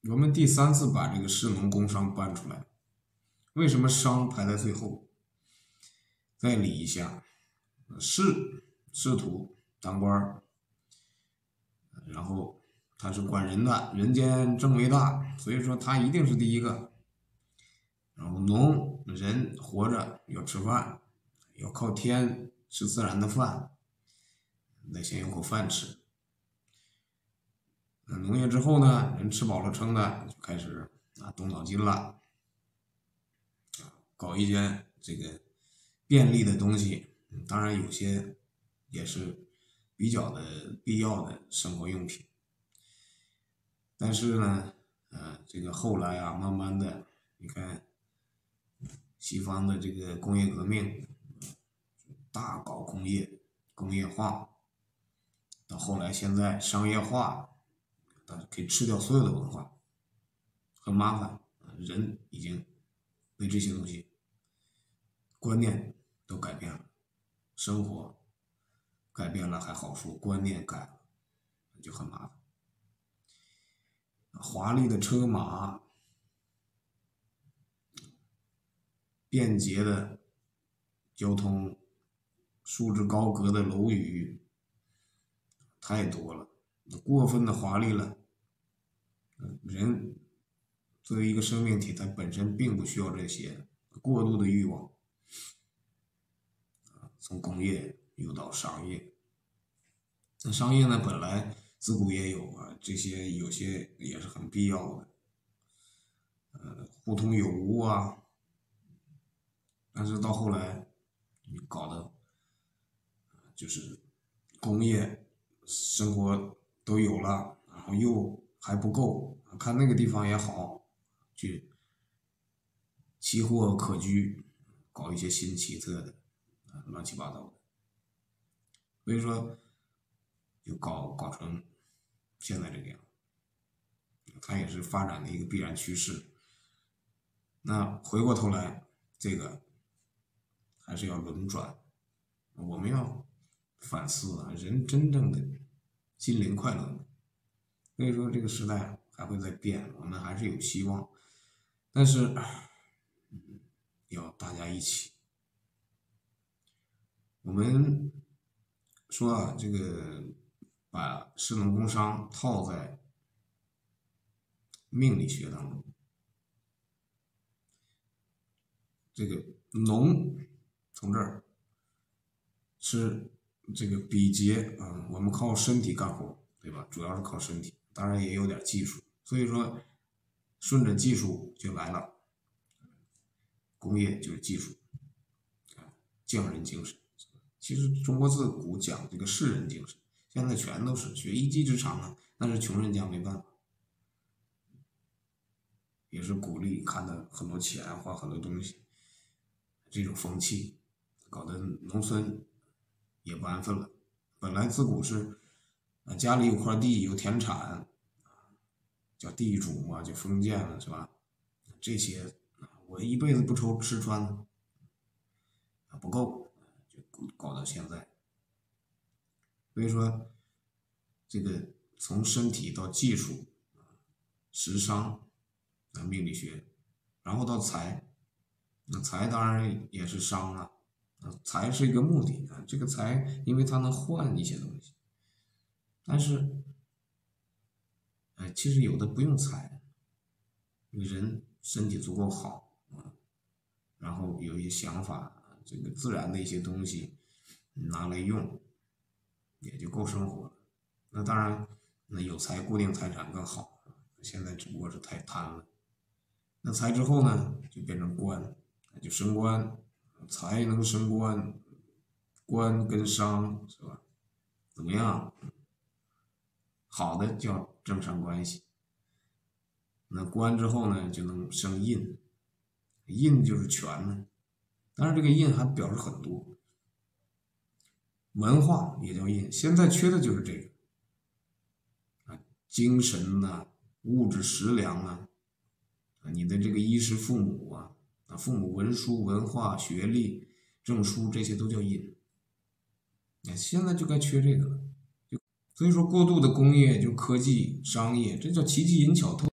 我们第3次把这个士农工商搬出来，为什么商排在最后？再理一下，仕途当官，然后他是管人的，人间正为大，所以说他一定是第一个。然后农人活着要吃饭，要靠天吃自然的饭，得先有口饭吃。农业之后呢，人吃饱了撑的就开始动脑筋了，搞一些这个便利的东西，当然有些也是比较的必要的生活用品。但是呢，这个后来慢慢的，你看西方的这个工业革命，大搞工业化，到后来现在商业化，可以吃掉所有的文化，很麻烦。人已经被这些东西观念都改变了，生活改变了还好说，观念改了就很麻烦。华丽的车马，便捷的交通，束之高阁的楼宇太多了，过分的华丽了。人作为一个生命体，它本身并不需要这些过度的欲望。从工业又到商业，那商业呢，本来自古也有这些有些也是很必要的，互通有无但是到后来你搞的就是工业生活都有了，然后又还不够，看那个地方也好，去奇货可居，搞一些新奇特的，乱七八糟的，所以说就搞成现在这个样，它也是发展的一个必然趋势。那回过头来，这个还是要轮转，我们要反思人真正的心灵快乐。所以说这个时代还会在变，我们还是有希望，但是要大家一起。我们说这个把士农工商套在命理学当中，这个农从这儿是这个比劫我们靠身体干活，对吧？主要是靠身体，当然也有点技术，所以说顺着技术就来了。工业就是技术，匠人精神。其实中国自古讲这个士人精神，现在全都是学一技之长那是穷人家没办法，也是鼓励看到很多钱花很多东西，这种风气搞得农村也不安分了。本来自古是家里有块地有田产，叫地主嘛，就封建了，是吧？这些我一辈子不愁吃穿不够，就搞到现在。所以说这个从身体到技术、时尚、命理学，然后到财，那财当然也是商财是一个目的这个财因为它能换一些东西，但是其实有的不用财，人身体足够好然后有一些想法，这个自然的一些东西拿来用，也就够生活了。那当然，那有财固定财产更好，现在只不过是太贪了。那财之后呢，就变成官，就升官，财能升官，官跟商是吧？怎么样？好的叫政商关系。那官之后呢，就能生印，印就是权呢。当然，这个印还表示很多，文化也叫印。现在缺的就是这个精神物质食粮你的这个衣食父母父母文书文化学历证书这些都叫印。现在就该缺这个了。所以说，过度的工业就科技商业，这叫奇技淫巧